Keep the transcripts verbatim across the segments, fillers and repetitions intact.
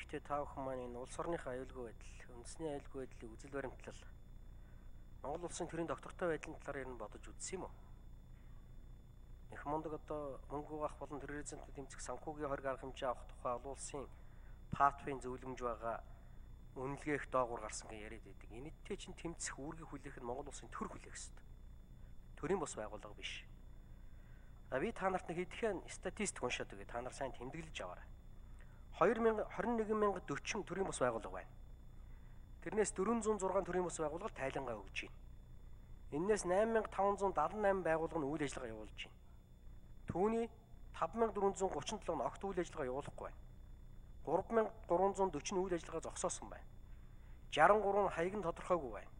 Тэгэхдээ та бүхэн маань энэ улс орныхаа аюулгүй байдал, үндэсний аюулгүй байдлыг үзэл баримтлал Монгол улсын төрийн доктортой байдлын талаар ер нь бодож үзсэн юм уу? Их мундаг одоо мөнгө угаах болон терроризмд тэмцэх санхүүгийн хориг арга хэмжээ авах тухай олон улсын патвын зөвлөмж байгаа үнэлгээх доогуур гарсан гэж яриад байдаг. Энэттэй чинь тэмцэх үүргийг хүлээх нь Монгол улсын төр хүлээх ёстой. Төрийн бос байгууллага биш. За би та нарт нэг хэдхэн статистик уншаад өгье. Та нар сайн тэмдэглэж аваарай. хоёр мянга хорин нэгэн мянга дөрвөн төрийн бос байгууллага байна. Тэрнээс дөрвөн зуун зургаан төрийн бос байгууллага тайлангаа өгж байна. Эннээс найман мянга таван зуун даатан найман байгууллага нь үйл ажиллагаа явуулж байна. Түүний таван мянга дөрвөн зуун гучин долоо нь огт үйл ажиллагаа явуулахгүй байна. гурван мянга гурван зуун дөрвөн үйл ажиллагаа зогсоосон байна. шестдесет и три нь хаяг нь тодорхойгүй байна.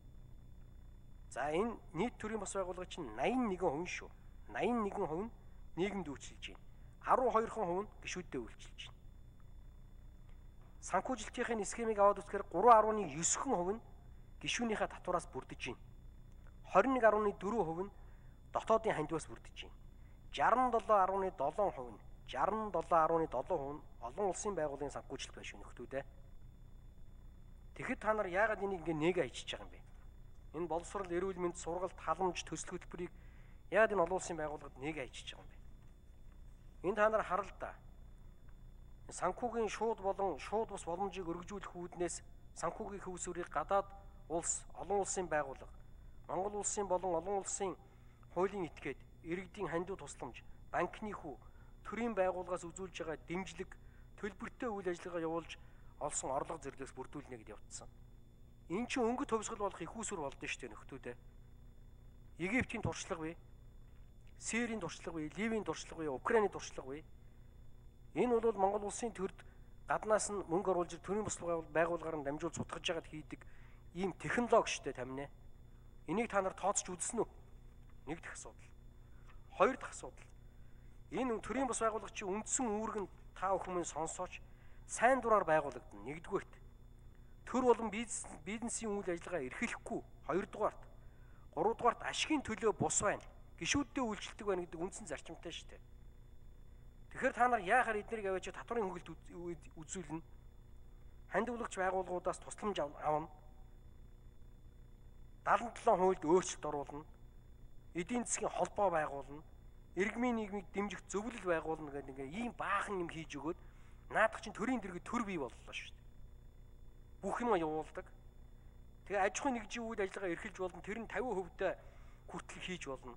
За энэ нийт төрийн бос байгууллага чинь восемьдесят и один хувь шүү. восемьдесят и один хувь нь нийгэмд үйлчилж байна. десет и два хувь нь гишүүдэд үйлчилж байна. Санхүүжилтийн схемийг аваад үзэхээр три и девять хувь нь гишүүнийхээ татвараас бүрдэж байна. двадцать и один и четыре хувь нь дотоодын хандиваас бүрдэж байна. шестьдесят seven и seven хувь нь шестьдесят seven и seven хувь нь олон улсын байгууллагын санхүүжилт байна шүү нөхдүүдээ. Тэгэхэд та нар яагаад энийг ингэ нэгэ хийчихэж байгаа юм бэ? Энэ боловсрол, эрүүл мэнд, сургалт, халамж, төсөл хөтөлбөрийг яагаад энэ олон улсын байгууллагад нэгэ хийчихэж байгаа юм бэ? Энэ та нар харал та. Санхүүгийн шууд болон шууд бус боломжийг өргөжүүлэх үүднээс санхүүгийн хөвсөрийг гадаад улс, олон улсын байгууллага, Монгол улсын болон олон улсын хуулийн этгээд, иргэдийн хандив тусламж, банкны хүү, төрийн байгууллагаас үзүүлж байгаа дэмжлэг, төлбөртэй үйл ажиллагаа явуулж олсон орлого зэрлэгс бүрдүүлнэ гэд явагдсан. Энэ чинь өнгөт төвсгөл болох их усүр болдсон шүү дээ нөхдүүдээ. Египтийн туршлага бий, Сирийн туршлага бий, Ливийн туршлага бий, Украины туршлага бий. Энэ бол Монгол улсын төрд гаднаас нь мөнгө оруулж төрийн бос байгууллагаар нь дамжуул сутгаж байгаад хийдэг ийм технологи шүү дээ тамина. Энийг та нар тооцож үзсэн үү? Нэг дэх асуудал. Хоёр дахь асуудал. Энэ төрийн бос байгууллага чи үндсэн үүрэг нь та бүхэн сонсооч сайн дураар байгуулагдана. Нэгдүгээрт төр болон бизнесийн үйл ажиллагаа эрхлэхгүй. Хоёрдугаарт гуравдугаарт ашигын төлөө бус байна. Гишүүддээ үйлчлдэг байна гэдэг үндсэн зарчимтай шүү дээ. Тэгэхээр та нар яахаар эднийг аваач татварын хөнгөлт үзүүлнэ. Хандивлагч байгууллагуудаас тусламж авна. седьмдесят и семь хуульд өөрчлөлт оруулна. Эдийн засгийн холбоо байгуулна. Иргмийн нийгмийг дэмжих зөвлөл байгуулна гэдэг ингээ ийм баахан юм хийж өгөөд наадах чинь төрийн дэргэд төр бий боллоо шүү дээ. Бүх юм явуулдаг. Тэгээ аж ахуйн нэгжийн үйл ажиллагаа эрхэлж болно. Тэр нь пятьдесят хувьтай хүртэл хийж болно.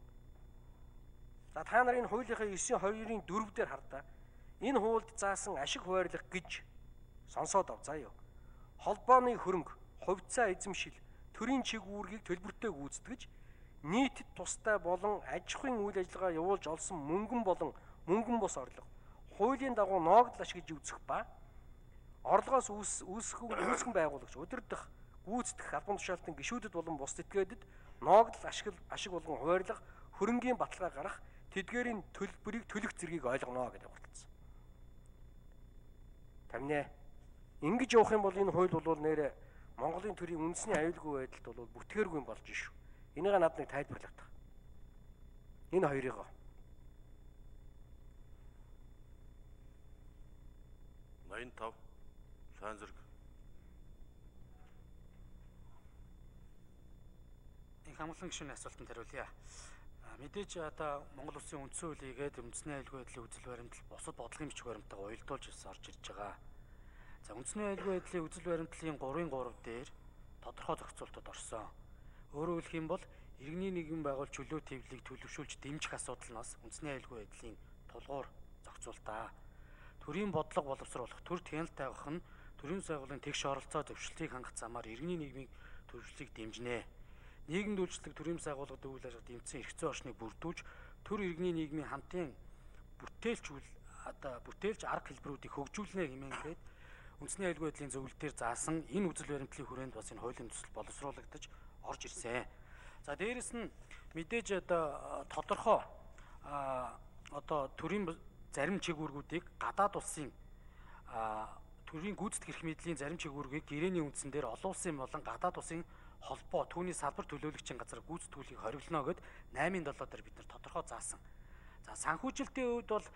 За та нарын хуулийнхаа нine two-ийн four дээр хардаа. Энэ хуульд заасан ашиг хуваарлах гэж сонсоод ав заа юу. Холбооны хөрөнгө, хувьцаа эзэмшил, төрийн чиг үүргийг төлбөртэй гүйцэтгэж нийтэд тустай болон аж ахуйн үйл ажиллагаа явуулж олсон мөнгөн болон мөнгөн бос орлого хуулийн дагуу ноогдол ашиглаж үзэх ба орлогоос үүсгэн үүсгэн байгуулагч удирдах гүйцэтгэх албан тушаалтан гишүүдэд болон бус этгээдэд ноогдол ашиг ашиг болгон хуваарлах хөрөнгийн баталгаа гарах тэдгээрийн төлбөрийг төлөх зэргийг ойлгоно гэдэг баталсан. Тамина ингэж явах юм бол энэ хууль бол нэрэ Монголын төрийн үндэсний аюулгүй байдалд бол бүтгээргүй юм болж шүү. Энийг над нэг тайлбарлах та. Энэ хоёрыг ninety-five сайн зэрэг. Их хамгаалсан гишүүний асуултанд хариулъя. Мэдээж одоо Монгол улсын үндсэн хуулийгээд үндэсний аюулгүй байдлын үзэл баримтлал бусад бодлогын бичиг баримтайгаа уялдуулж орж ирж байгаа. За үндэсний аюулгүй байдлын үзэл баримтлалын three three дээр тодорхой зохицуултууд орсон. Өөрөөр хэлэх юм бол иргэний нийгэм байгуулж чөлөө төвлөлийг төлөвшүүлж дэмжих асуудал нас үндэсний аюулгүй байдлын тулгуур зохицуултаа. Төрийн бодлого боловсруулах, төр хяналт тавих нь төрийн байгууллагын тэгш оролцоо зөвшөлтийг хангах замаар иргэний нийгмийн төлөвшлийг дэмжинэ. Нийгэмд үйлчлэг төрийн байгууллагад үйл ажиллагаа дэмжсэн эрх зүйн орчныг бүрдүүлж, төр иргэний нийгмийн хамтын бүтээлч одоо бүтээлч арга хэлбэрүүдийг хөгжүүлнэ хэмээн гээд үндэсний аюулгүй байдлын зөвлөлтөөр заасан энэ үзэл баримтлалын хүрээнд бас энэ хуулийн төсөл боловсруулагдаж орж ирсэн. За дээрэс нь мэдээж одоо тодорхой одоо төрийн зарим чигүүргүүдийг гадаад улсын төрийн гүйцэтгэх эрх мэдлийн зарим чигүүргийг гэрээний үндсэн дээр олон улсын болон гадаад улсын холбоо түүний салбар төлөөлөгчийн газар гүйцэтгүүлэхийг хориглоно гэд нine seven дээр бид нар тодорхой заасан. За санхүүжилтийн үед бол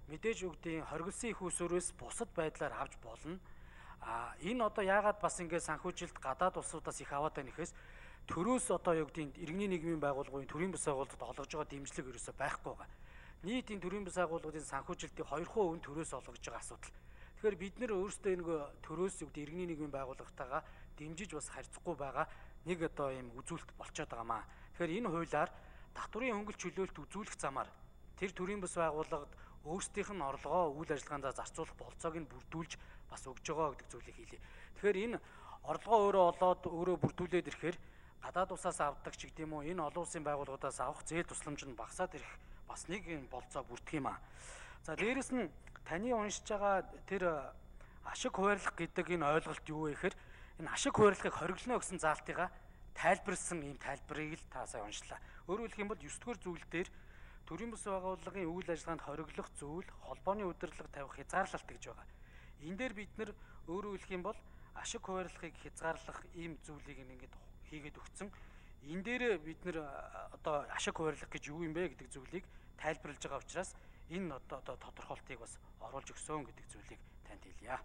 мэдээж үгдийн хоригдсон их усүрээс бусад байдлаар авч болно. А энэ одоо яагаад бас ингээд санхүүжилт гадаад улсуудаас их аваад байна гэхээс төрөөс одоо юу гэдгийг иргэний нийгмийн байгууллагын төрийн бас байгууллагад олгож байгаа дэмжлэг ерөөсөй байхгүй байгаа. Нийт энэ төрийн бас байгууллагын санхүүжилтийн хоёр хувь нь төрөөс олгож байгаа асуудал. Тэгэхээр бид нэр өөрсдөө нэг төрөөс юу гэдэг иргэний нийгмийн байгууллагатайгаа дэмжиж бас харьцахгүй байгаа нэг одоо ийм үзүүлэлт болчиход байгаамаа. Тэгэхээр энэ хуулиар татврын хөнгөлт чөлөөлт үзүүлэх замаар тэр төрийн бас байгууллагад өөрсдийнх нь орлогоо үйл ажиллагаанд зарцуулах болцоог нь бүрдүүлж бас өгж байгаа гэдэг зүйлийг хэлье. Тэгэхээр энэ орлогоо өөрөө олоод өөрөө бүрдүүлээд ирэхээр гадаад улсаас авдаг ч гэдэм үү энэ олон улсын байгууллагуудаас авах зээл тусламж нь багасаад ирэх бас нэг юм болцоо бүрдэх юм аа. За дээрэс нь таны уншиж байгаа тэр ашиг хуваарлах гэдэг энэ ойлголт юу вэ гэхээр энэ ашиг хуваарлахыг хориглоно гэсэн заалтыгаа тайлбарлсан ийм тайлбарыг л та сая уншлаа. Өөрөөр хэлэх юм бол ёс дүгээр зүйл дээр төрийн бас байгууллагын үйл ажиллагаанд хориглох зүйл холбооны удирдлага тавих хязгаарлалт гэж байгаа. Энэ дээр бид нэр өөрөөр хэлэх юм бол ашиг хуваарлахыг хязгаарлах ийм зүйлийг ингээд хийгээд өгсөн. Энэ дээр бид нэр одоо ашиг хуваарлах гэж юу юм бэ гэдэг зүйлийг тайлбарлаж байгаа учраас энэ одоо одоо тодорхойлтыг бас оруулж өгсөн гэдэг зүйлийг танд хэлье.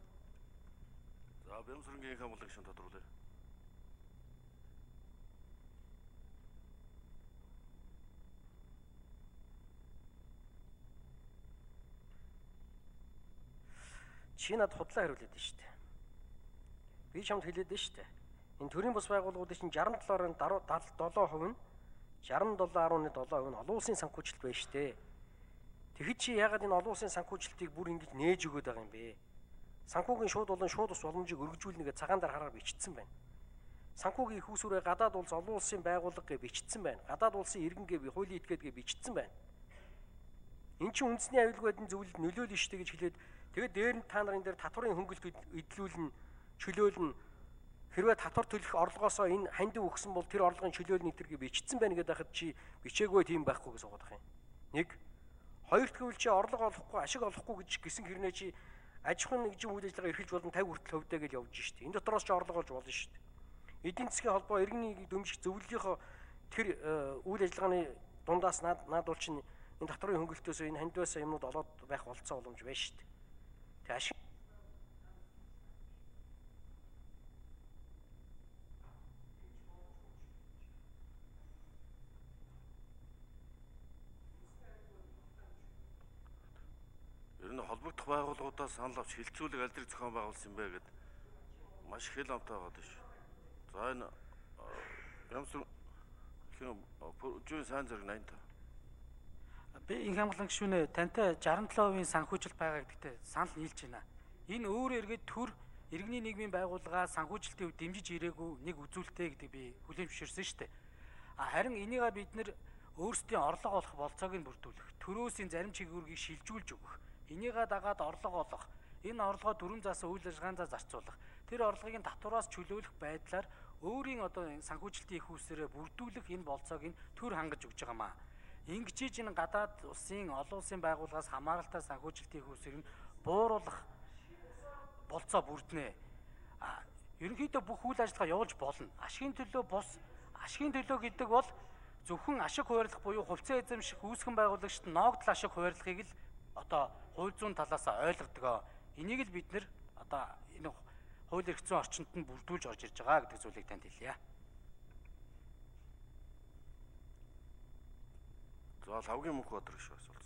За Бямсрынгийн хамгааллыг шин тодруулъя. Чи над худлаа хариулээд байна шүү дээ. Би чамд хэлээд байна шүү дээ. Энэ төрийн бас байгууллагуудын чинь шестдесет и долоорын седьмдесет и семь хувь нь шестьдесят и семь дөрвөн хувь нь олон улсын санхүүжилт байна шүү дээ. Тэгэхэд чи яагаад энэ олон улсын санхүүжилтийг бүр ингэж нээж өгöd байгаа юм бэ? Санхүүгийн шууд болон шууд ус боломжийг өргөжүүлнэгээ цагаан дээр хараар бичсэн байна. Санхүүгийн их усүрээ гадаад улс олон улсын байгууллага гэж бичсэн байна. Гадаад улсын иргэн гэ хуулийн этгээд гэж бичсэн байна. Эн чинь үндэсний аюулгүйдэн зөвлөлд нөлөөлнө шүү дээ гэж хэлээд тэгээд дээр нь та нарын дээр татврын хөнгөлт эдлүүлнэ, чөлөөлнө. Хэрвээ татвар төлөх орлогоосоо энэ хандив өгсөн бол тэр орлогын чөлөөлнө гэтэргээ бичсэн байна гэдэг хахад чи бичээгүй тийм байхгүй гэж суугаад байна. Нэг хоёр дахь чи орлого олохгүй, ашиг олохгүй гэж гисэн хэрнээ чи аж ахуйн нэгжийн үйл ажиллагаа эрхэлж болон тавь хүртэл хөвдөө гэж явж штэ. Энэ дотроос ч орлого олж болно штэ. Эдийн засгийн холбоо иргэний дэмжих зөвлөлийнхөө тэр үйл ажиллагааны дундаас наад наадуул чинь энэ татврын хөнгөлтөөс энэ хандиваас юмнууд олоод байх болцоо боломж байна штэ. Тэг ашиг холбогдох байгууллагуудаас санал авч хилцүүлэг аль зэрэг зохион байгуулсан юм бэ гэд маш их хэл амтаа байгаа шүү. За энэ Бямсрын жүжиг сайн зэрэг восемьдесят пять. Би инх хамгаалан гишүүнээ тантай шестьдесят и семь хувийн санхүүжилт байгаа гэдэгтээ санал нийлж байна. Энэ өөрөө эргээд төр иргэний нийгмийн байгууллага санхүүжилтийн үед дэмжиж ирээгүй нэг үзүүлэлттэй гэдэг би хүлээн зөвшөөрсөн шүү дээ. А харин энийгээ бид нэр өөрсдийн орлого олох болцоог нь бүрдүүлэх, төрөөсийн зарим чиглэлийг шилжүүлж өгөх, энийгээ дагаад орлого олох, энэ орлогоо дүрм заасан үйл ажиллагаанд зарцуулах, тэр орлогыг нь татвараас чөлөөлөх байдлаар өөрийн одоо санхүүжилтийн их усээрээ бүрдүүлэх энэ болцоог нь төр хангаж өгч байгаамаа. Ингэжиж энэ гадаад улсын олон улсын байгууллагаас хамааралтай санхүүжилтийн их усыг нь бууруулах болцоо бүрднэ. А ерөнхийдөө бүх үйл ажиллагаа явуулж болно. Ашигын төлөө бус, ашигын төлөө гэдэг бол зөвхөн ашиг хуваарлах буюу хувьцаа эзэмших үүсгэн байгуулагчид ногдол ашиг хуваарлахыг л одоо хууль зүйн талаас ойлгодог. Энийг л бид нэр одоо энэ хууль эрх зүйн орчинд нь бүрдүүлж орж ирж байгаа гэдэг зүйлийг танд хэлье. За Лавгийн Мөнхбаатар гişүү асуулт.